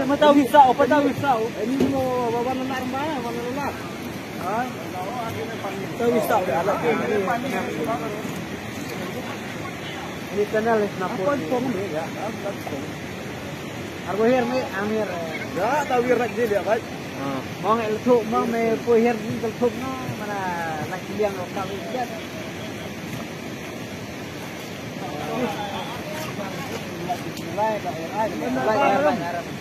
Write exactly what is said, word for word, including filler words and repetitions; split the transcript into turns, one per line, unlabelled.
tahu bisa, apa tahu bisa.
Ini mau bawa nenak mana, mana nenak? Ah,
tahu bisa ada ini tunnel is Sonapur.
apa itu ni ya?
Arbo here me amir.
Ya, tahu wirak dia dia kan.
Mong el thuk mong me po here ni tel thuk no mana nak liang lokal dia. Mulai, mulai, mulai, mulai, mulai.